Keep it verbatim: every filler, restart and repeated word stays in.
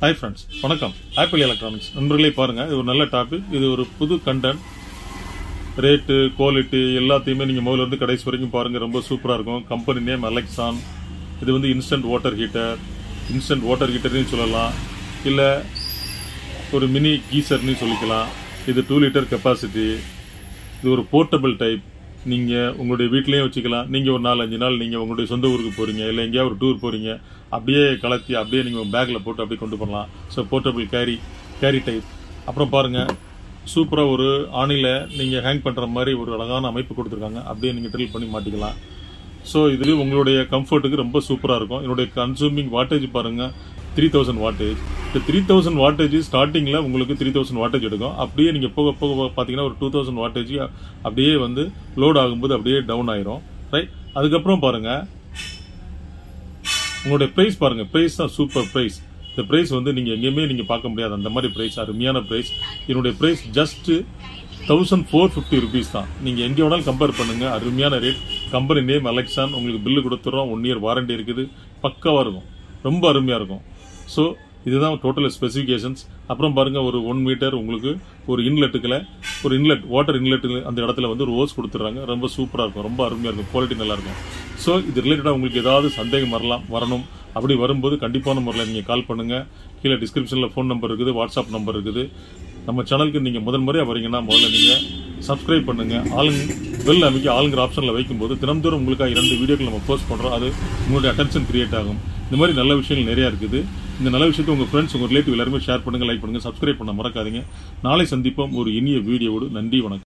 Hi friends, வணக்கம். Apple electronics நண்பர்களே பாருங்க, இது ஒரு நல்ல டாபிக். இது ஒரு புது கண்டென்ட். ரேட்டு, குவாலிட்டி எல்லாத்தையுமே நீங்க முதல்ல இருந்து கடைசி வரைக்கும் பாருங்க. ரொம்ப சூப்பரா இருக்கும். கம்பெனி நேம் அலெக்சான். இது வந்து instant water heater. Instant water ஹீட்டர்னு சொல்லலாம், இல்ல ஒரு மினி கீசர்னு சொல்லிக்கலாம். இது டூ லிட்டர் கெப்பாசிட்டி. இது ஒரு போர்ட்டபிள் டைப். நீங்க உங்களுடைய வீட்லயே வச்சுக்கலாம். நீங்க ஒரு நாலு அஞ்சு நாள் நீங்க உங்களுடைய சொந்த ஊருக்கு போறீங்க, இல்ல எங்கேயாவது ஒரு டூர் போறீங்க, அப்படியே கலத்தி அப்படியே நீங்க பேக்ல போட்டு அப்படியே கொண்டு போகலாம். So portable carry carry type. அப்புறம் பாருங்க, சூப்பரா ஒரு ஆணில நீங்க ஹேங் பண்ற மாதிரி ஒரு அழகான அமைப்பு கொடுத்துருக்காங்க. அப்படியே நீங்க ட்ரில் பண்ணி மாட்டிக்கலாம். ஸோ இது உங்களுடைய கம்ஃபர்ட்டுக்கு ரொம்ப சூப்பரா இருக்கும். என்னுடைய கன்சூமிங் வாட்டேஜ் பாருங்க, த்ரீ தௌசண்ட் வாட்டேஜ். இந்த த்ரீ தௌசண்ட் வாட்டேஜ் ஸ்டார்டிங்ல உங்களுக்கு த்ரீ தௌசண்ட் வாட்டேஜ் எடுக்கும். அப்படியே நீங்க போக போக பாத்தீங்கன்னா ஒரு டூ தௌசண்ட் வாட்டேஜ் அப்படியே வந்து லோட் ஆகும்போது அப்படியே டவுன் ஆயிரும். ரைட். அதுக்கப்புறம் பாருங்க, உங்களுடைய பிரைஸ் பாருங்க. பிரைஸ் தான் சூப்பர் பிரைஸ். இந்த பிரைஸ் வந்து நீங்க எங்கேயுமே நீங்க பார்க்க முடியாது. அந்த மாதிரி பிரைஸ், அருமையான பிரைஸ். என்னுடைய price just thousand four fifty rupees தான். நீங்க எங்க வேணாலும் கம்பேர் பண்ணுங்க. அருமையான ரேட். Company name அலெக்சான். உங்களுக்கு பில்லு கொடுத்துறோம். ஒன் இயர் வாரண்டி இருக்குது. பக்காவா இருக்கும். ரொம்ப அருமையா இருக்கும். ஸோ இதுதான் டோட்டல் ஸ்பெசிஃபிகேஷன்ஸ். அப்புறம் பாருங்க, ஒரு ஒன் மீட்டர் உங்களுக்கு ஒரு இன்லெட்டுக்குள்ள ஒரு இன்லெட் வாட்டர் இன்லெட் அந்த இடத்துல வந்து ஒரு ஓஸ் கொடுத்துறாங்க. ரொம்ப சூப்பரா இருக்கும். ரொம்ப அருமையா இருக்கும். குவாலிட்டி நல்லா இருக்கும். ஸோ இது ரிலேட்டடா உங்களுக்கு ஏதாவது சந்தேகம் வரலாம் வரணும் அப்படி வரும்போது கண்டிப்பான முறையில் நீங்க கால் பண்ணுங்க. கீழே டிஸ்கிரிப்ஷன்ல ஃபோன் நம்பர் இருக்குது, வாட்ஸ்அப் நம்பர் இருக்குது. நம்ம சேனலுக்கு நீங்க முதல் முறையா வரீங்கன்னா முதல்ல நீங்க சப்ஸ்கிரைப் பண்ணுங்க. ஆளுங்க பெல் அமைக்க ஆளுங்கிற ஆப்ஷன்ல வைக்கும்போது தினந்தோறும் உங்களுக்காக இரண்டு வீடியோக்கள் நம்ம போஸ்ட் பண்றோம். அது உங்களுடைய அட்டென்ஷன் கிரியேட் ஆகும். இந்த மாதிரி நல்ல விஷயங்கள் நிறைய இருக்குது. இந்த நல்ல விஷயத்தை உங்க ஃப்ரெண்ட்ஸ், உங்க ரிலேட்டிவ் எல்லாருமே ஷேர் பண்ணுங்க, லைக் பண்ணுங்க, சப்ஸ்கிரைப் பண்ண மறக்காதீங்க. நாளை சந்திப்போம் ஒரு இனிய வீடியோவோடு. நன்றி, வணக்கம்.